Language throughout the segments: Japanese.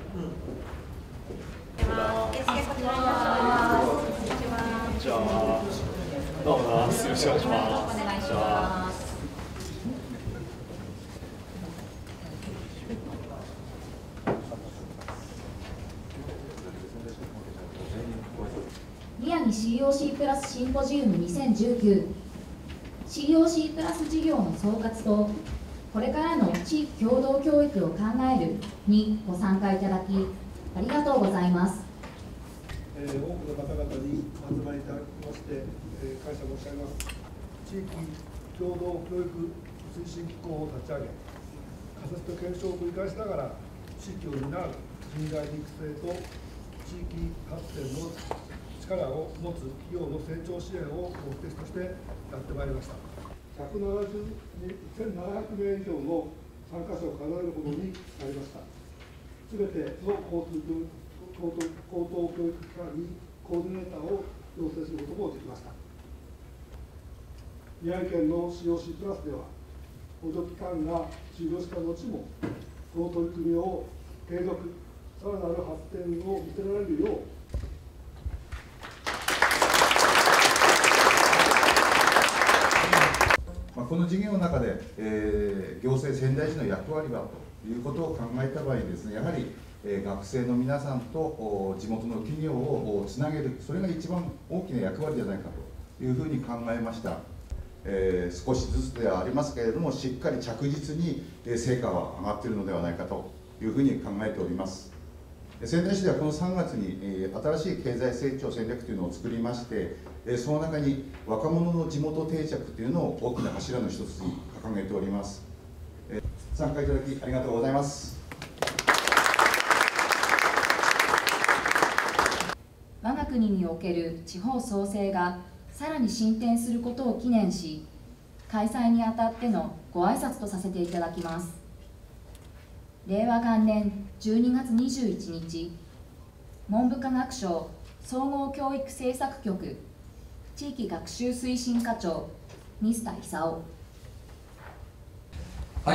どうもよろしくお願いします。 宮城 COC プラスシンポジウム2019 COC プラス事業の総括とこれからの地域共同教育を考えるにご参加いただきありがとうございます。 多くの方々にお集まりいただきまして、感謝申し上げます。地域共同教育推進機構を立ち上げ、仮説と検証を繰り返しながら地域を担う人材育成と地域発展の力を持つ企業の成長支援を目的としてやってまいりました。1700名以上の参加者を数えるほどになりました。すべての高等教育機関にコーディネーターを要請することもできました。宮城県の COC プラスでは、補助機関が終了した後も、この取り組みを継続、さらなる発展を見せられるよう、 この事業の中で、行政仙台市の役割はということを考えた場合にですね、やはり学生の皆さんと地元の企業をつなげる、それが一番大きな役割じゃないかというふうに考えました。少しずつではありますけれども、しっかり着実に成果は上がっているのではないかというふうに考えております。仙台市ではこの3月に新しい経済成長戦略というのを作りまして、その中に若者の地元定着というのを大きな柱の一つに掲げております。参加いただきありがとうございます。 我が国における地方創生がさらに進展することを記念し、開催にあたってのご挨拶とさせていただきます。令和元年12月21日、文部科学省総合教育政策局地域学習推進課長、水田勲。 はい、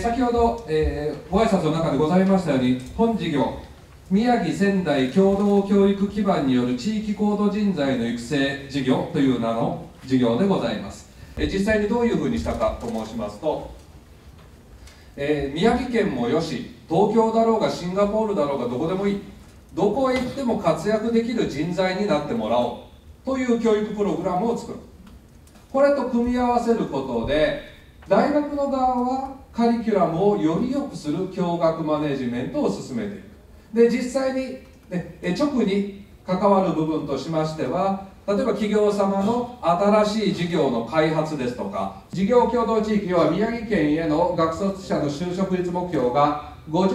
先ほど、ご挨拶の中でございましたように、本事業、宮城仙台共同教育基盤による地域高度人材の育成事業という名の事業でございます。実際にどういうふうにしたかと申しますと、宮城県もよし、東京だろうがシンガポールだろうがどこでもいい、どこへ行っても活躍できる人材になってもらおうという教育プログラムを作る。これと組み合わせることで、大学の側はカリキュラムをより良くする教学マネジメントを進めていく。で、実際に、直に関わる部分としましては、例えば企業様の新しい事業の開発ですとか、事業共同地域は宮城県への学卒者の就職率目標が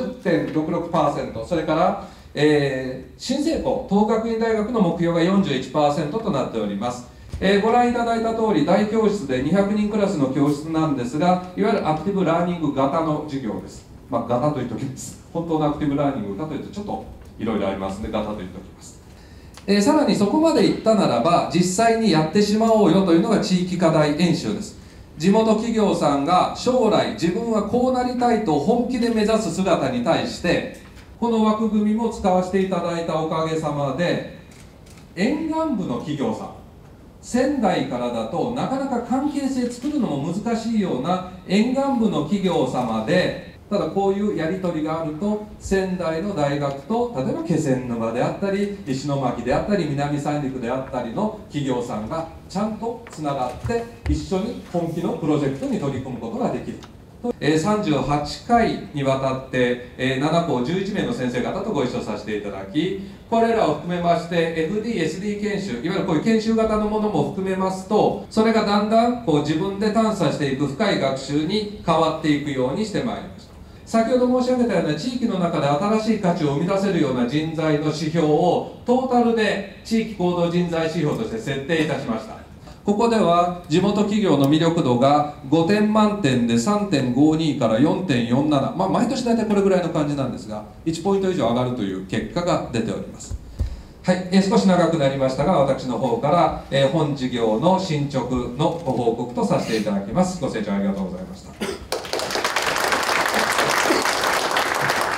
50.66%、それから、新生校、東学院大学の目標が 41% となっております。ご覧いただいた通り、大教室で200人クラスの教室なんですが、いわゆるアクティブラーニング型の授業です。型と言っておきます。本当のアクティブラーニングかというとちょっといろいろありますので、型と言っておきます。さらにそこまでいったならば、実際にやってしまおうよというのが地域課題演習です。地元企業さんが将来自分はこうなりたいと本気で目指す姿に対して、この枠組みも使わせていただいたおかげさまで、沿岸部の企業さん、仙台からだとなかなか関係性作るのも難しいような沿岸部の企業様で、ただこういうやり取りがあると、仙台の大学と例えば気仙沼であったり石巻であったり南三陸であったりの企業さんがちゃんとつながって一緒に本気のプロジェクトに取り組むことができる。38回にわたって7校11名の先生方とご一緒させていただき、これらを含めまして FD、SD 研修、いわゆるこういう研修型のものも含めますと、それがだんだんこう自分で探査していく深い学習に変わっていくようにしてまいりました。先ほど申し上げたような地域の中で新しい価値を生み出せるような人材の指標をトータルで地域行動人材指標として設定いたしました。ここでは地元企業の魅力度が5点満点で 3.52 から 4.47、毎年大体これぐらいの感じなんですが、1ポイント以上上がるという結果が出ております。はい、少し長くなりましたが、私の方から、本事業の進捗のご報告とさせていただきます。ご清聴ありがとうございました。プロ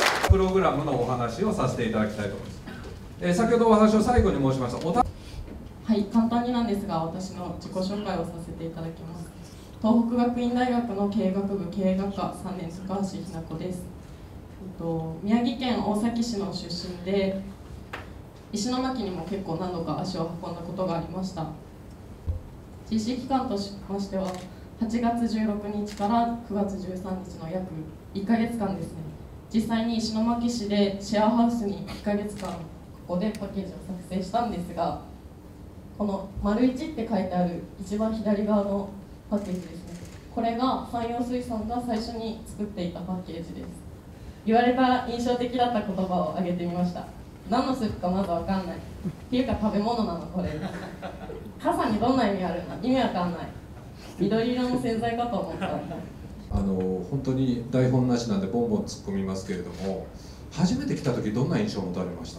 ログラムのお話をさせていただきたいと思います。先ほどお話を最後に申しましたはい、簡単になんですが、私の自己紹介をさせていただきます。東北学院大学の経営学部経営学科3年高橋ひな子です。宮城県大崎市の出身で、石巻にも結構何度か足を運んだことがありました。実施期間としましては、8月16日から9月13日の約1ヶ月間ですね。実際に石巻市でシェアハウスに1ヶ月間、ここでパッケージを作成したんですが、この「丸1」って書いてある一番左側のパッケージですね。これが山陽水産が最初に作っていたパッケージです。言われた印象的だった言葉を挙げてみました。何のスープかまず分かんない。っていうか食べ物なのこれ。傘にどんな意味あるの？意味わかんない。緑色の洗剤かと思った。 本当に台本なしなんでボンボン突っ込みますけれども、初めて来た時どんな印象を持たれました？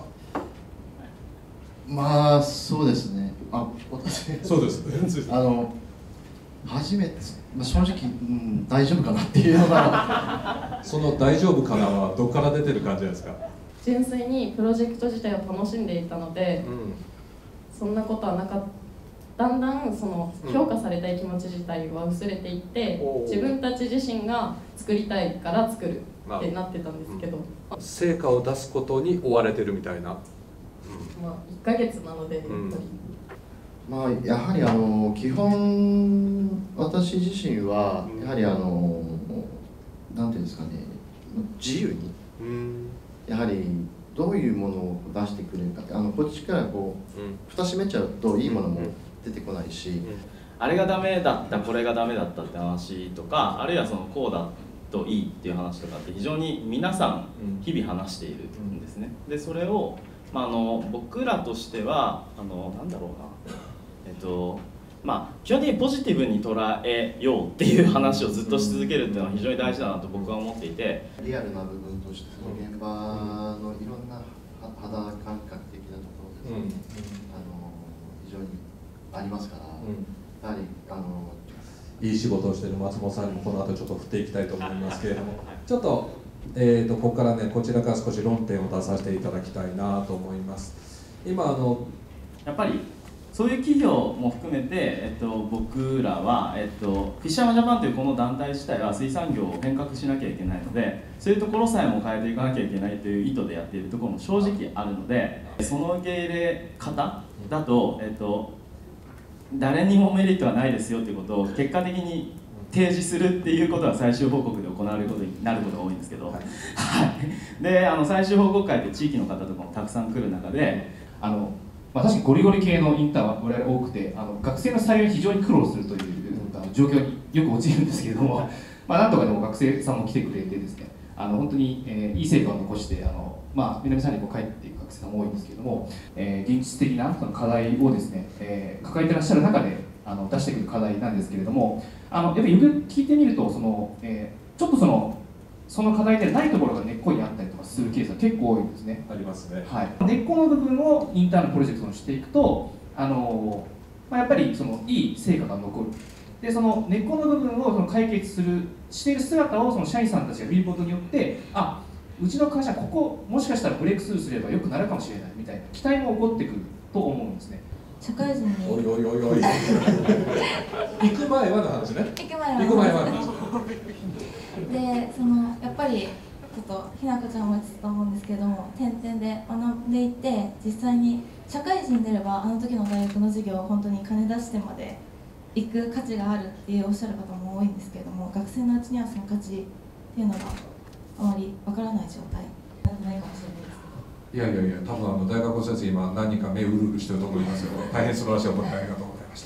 まあそうですね。私そうですね。 初めて、正直、大丈夫かなっていうのがその大丈夫かなはどこから出てる感じですか？ 純粋にプロジェクト自体を楽しんでいたので、そんなことはなかった。だんだんその評価されたい気持ち自体は薄れていって、自分たち自身が作りたいから作るってなってたんですけど、 成果を出すことに追われてるみたいな。 まあ1ヶ月なのでやっぱり、 まあやはり基本私自身はやはりなんていうんですかね、自由にやはりどういうものを出してくれるか、こっちからこう蓋閉めちゃうといいものも出てこないし、 あれがダメだったこれがダメだったって話とか、あるいはそのこうだといいっていう話とかって非常に皆さん日々話しているんですね。でそれを、僕らとしてはなんだろうな、基本的にポジティブに捉えようっていう話をずっとし続けるっていうのは非常に大事だなと僕は思っていて、 リアルな部分としてその現場のいろんな肌感覚的なところですね、非常にありますから、やはりいい仕事をしている松本さんにもこの後ちょっと振っていきたいと思いますけれども、ちょっと、ここからね、こちらから少し論点を出させていただきたいなと思います。今やっぱりそういう企業も含めて、僕らは、フィッシャーマンジャパンというこの団体自体は水産業を変革しなきゃいけないので、そういうところさえも変えていかなきゃいけないという意図でやっているところも正直あるので、その受け入れ方だと、誰にもメリットはないですよということを結果的に提示するっていうことは最終報告で行われることになることが多いんですけど、で最終報告会って地域の方とかもたくさん来る中で、 確かにゴリゴリ系のインターンは我々多くて、学生の採用に非常に苦労するという状況によく陥るんですけれども、なんとかでも学生さんも来てくれてですね、本当に、いい成果を残して南さんに帰っていく学生さんも多いんですけれども、現実的なその課題をですね、抱えてらっしゃる中で出してくる課題なんですけれども、やっぱりよく聞いてみるとちょっとその課題でないところが根っこにあったりとかするケースが結構多いんですね。 ありますね。 根っこの部分をインターンのプロジェクトにしていくと、やっぱりいい成果が残る。でその根っこの部分を解決している姿を社員さんたちが見ることによって、うちの会社ここもしかしたらブレイクスルーすれば良くなるかもしれないみたいな期待も起こってくると思うんですね。 社会人においおいおいおい行く前はの話ね。 行く前はの話で、やっぱりちょっとひなこちゃんも言ってたと思うんですけれども、点々で学んでいて、実際に社会人出ればあの時の大学の授業を本当に金出してまで行く価値があるっていうおっしゃる方も多いんですけれども、学生のうちにはその価値っていうのがあまりわからない状態ないかもしれないです。 いやいやいや、多分大学先生今何人か目うるうるしてると思いますよ。大変素晴らしいお答えありがとうございました。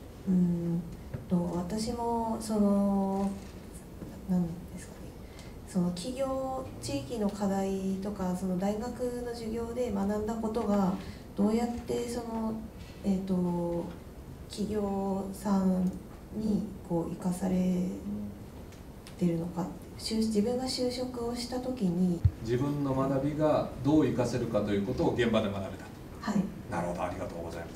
私も何ですかね、企業地域の課題とか大学の授業で学んだことがどうやって企業さんに生かされてるのか、自分が就職をした時に自分の学びがどう生かせるかということを現場で学べた。 はい。 なるほど、ありがとうございます。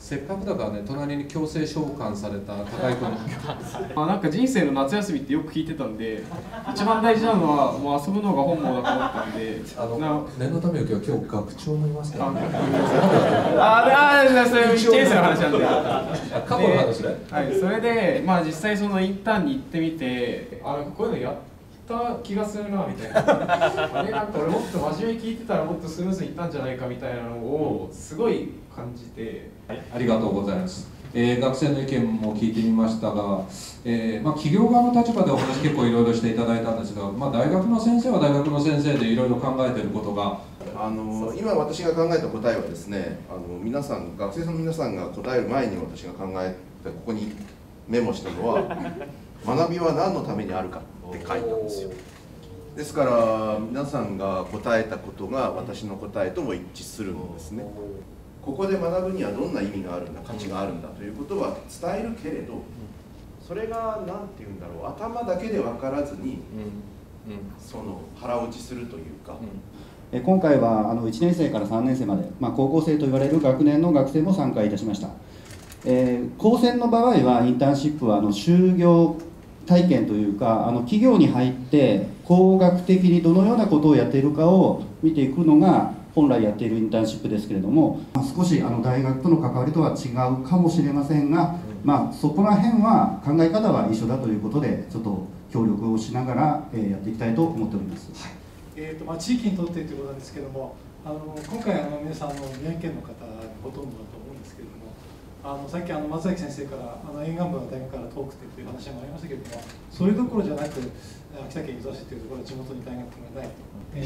せっかくだからね、隣に強制召喚された高井君なんか人生の夏休みってよく聞いてたんで、一番大事なのはもう遊ぶのが本望だと思ったんで、 念のため今日学長もいますからね。 それ1年生の話なんで、 過去の話ね。 はい、それで実際そのインターンに行ってみて、こういうのやった気がするなみたいななんか俺もっと真面目に聞いてたらもっとスムーズにいったんじゃないかみたいなのをすごい感じて、 ありがとうございます。学生の意見も聞いてみましたが、企業側の立場でお話結構いろいろしていただいたんですが、大学の先生は大学の先生でいろいろ考えていることが今私が考えた答えはですね、皆さん学生の皆さんが答える前に私が考えてここにメモしたのは学びは何のためにあるかって書いたんですよ。ですから皆さんが答えたことが私の答えとも一致するんですね。ここで学ぶにはどんな意味があるんだ、価値があるんだということは伝えるけれど、それが何て言うんだろう、頭だけで分からずにその腹落ちするというか。 今回は1年生から3年生まで、高校生と言われる学年の学生も参加いたしました。高専の場合はインターンシップは就業体験というか企業に入って工学的にどのようなことをやっているかを見ていくのが本来やっているインターンシップですけれども、少し大学との関わりとは違うかもしれませんが、そこら辺は考え方は一緒だということでちょっと協力をしながらやっていきたいと思っております。 地域にとってということなんですけども、今回皆さん宮城県の方がほとんどだと思うんですけれども、さっき松崎先生から沿岸部の大学から遠くてという話もありましたけれども、それどころじゃなく秋田県湯沢市というところは地元に大学がない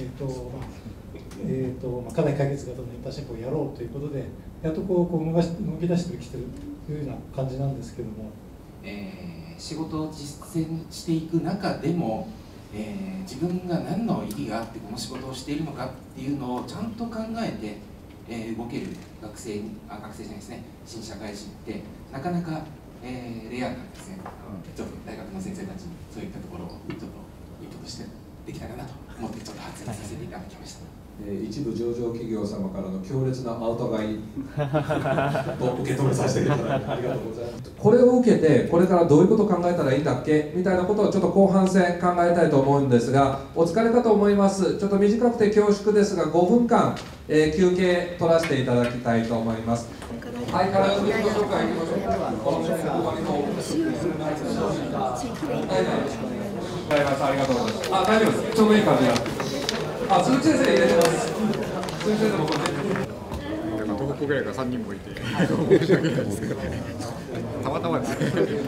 課題解決型のインターンシップをやろうということでやっと動き出してきているというような感じなんですけども、 仕事を実践していく中でも、自分が何の意義があってこの仕事をしているのかっていうのをちゃんと考えて、動ける学生じゃないですね、新社会人ってなかなか、レアなんですね。ちょっと大学の先生たちにそういったところをちょっとインプットしてできたらなと思ってちょっと発言させていただきました。 一部上場企業様からの強烈なアウト買いを受け止めさせていただいてありがとうございます。これを受けてこれからどういうことを考えたらいいんだっけみたいなことをちょっと後半戦考えたいと思うんですが、お疲れかと思います。ちょっと短くて恐縮ですが5分間、休憩取らせていただきたいと思います。はい、体の自己紹介いきましょう。ありがとうございます。大丈夫です。ちょうどいい感じが。鈴木先生入れてます。鈴木先生もこれ。 東北ぐらいが3人もいて、申し訳ないですけど、たまたまですね。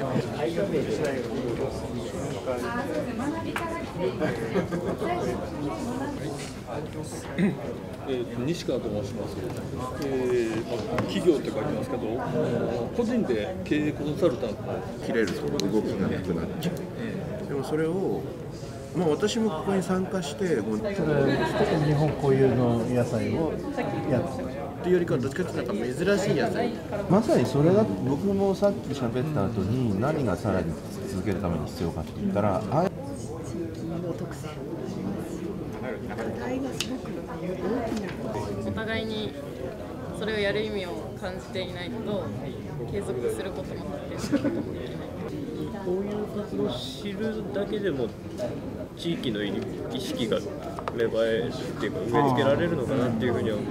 西川と申します。企業って書いてますけど、個人で経営コンサルタント切れると動きがなくなっちゃう。でもそれを私もここに参加して、 特に日本固有の野菜をやってっていうよりかはどっちかというと珍しい野菜。 まさにそれが僕もさっき喋った後に何がさらに続けるために必要かって言ったら、地域の特性、課題がすごく大きな。 お互いにそれをやる意味を感じていないと継続することも発展することもできない。 こういう活動を知るだけでも地域の意識が芽生えるっていうか植え付けられるのかなっていうふうには思う。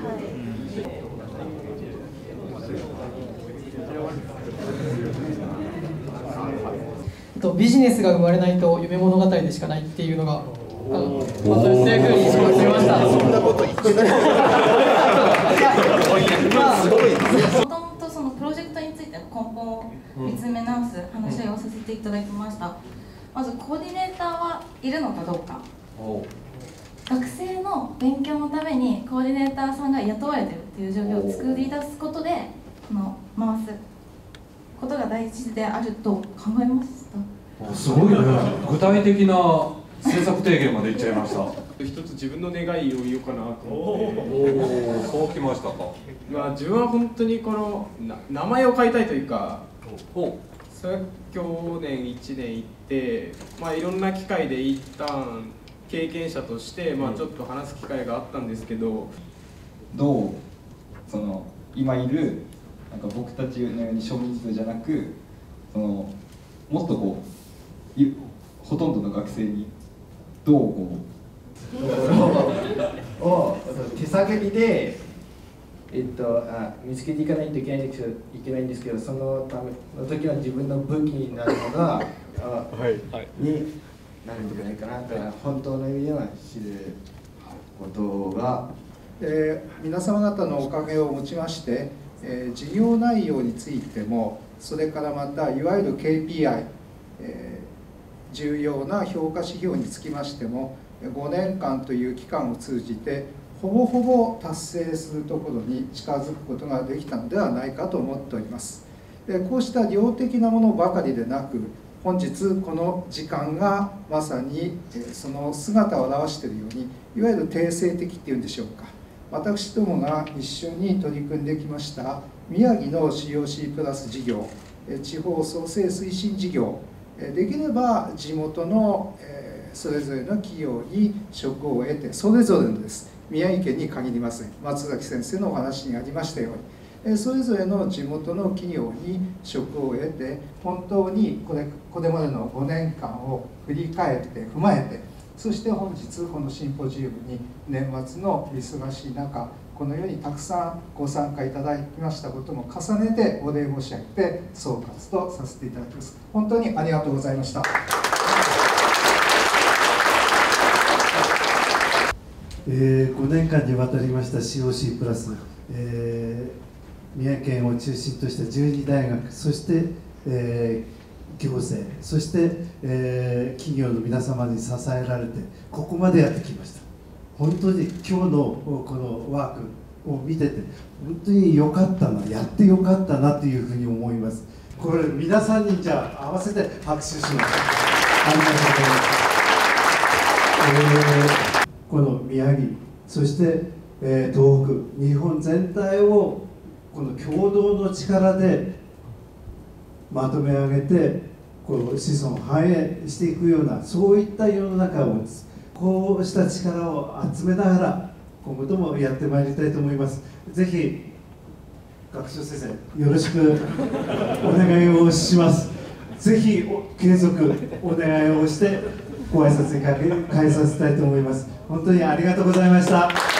ビジネスが生まれないと夢物語でしかないっていうのがそういうふうに思いました。 そんなこと言ってない。 もともとそのプロジェクトについての根本を見つめ直す話をさせていただきました。まずコーディネーターはいるのかどうか。学生の勉強のためにコーディネーターさんが雇われてるっていう状況を作り出すことで回すことが大事であると考えました。 すごいね。具体的な政策提言までいっちゃいました。 一つ自分の願いを言おうかなと思って。 そうきましたか。 自分は本当にこの名前を変えたいというか、それは去年1年行って、いろんな機会で一旦経験者として、ちょっと話す機会があったんですけど、 どう今いるなんか僕たちのように少人数じゃなく、もっとこうほとんどの学生にどうこうを手探りで、見つけていかないといけないんですけど、そのための時は自分の武器になるものがになるんじゃないかな。だから本当の意味では知ることが、 皆様方のおかげをもちまして、事業内容についても、それからまたいわゆる KPI、重要な評価指標につきましても、5年間という期間を通じてほぼほぼ達成するところに近づくことができたのではないかと思っております。こうした量的なものばかりでなく、本日この時間がまさにその姿を表しているように、いわゆる定性的っていうんでしょうか、私どもが一緒に取り組んできました宮城の COC プラス事業、地方創生推進事業、できれば地元のそれぞれの企業に職を得て、それぞれのです、宮城県に限りません、松崎先生のお話にありましたように、それぞれの地元の企業に職を得て、本当にこれまでの5年間を振り返って踏まえて、そして本日このシンポジウムに年末の忙しい中、このようにたくさんご参加いただきましたことも重ねてお礼申し上げて総括とさせていただきます。本当にありがとうございました。 5年間にわたりました COC プラス、宮城県を中心とした12大学、そして、行政、そして、企業の皆様に支えられてここまでやってきました。本当に今日のこのワークを見てて本当に良かったな、やって良かったなというふうに思います。これ皆さんにじゃあ合わせて拍手します。ありがとうございます。この宮城、そして、東北、日本全体をこの共同の力でまとめ上げて、この子孫繁栄していくような、そういった世の中をこうした力を集めながら今後ともやってまいりたいと思います。ぜひ学長先生よろしくお願いをします。ぜひ継続お願いをしてご挨拶に返させたいと思います。本当にありがとうございました。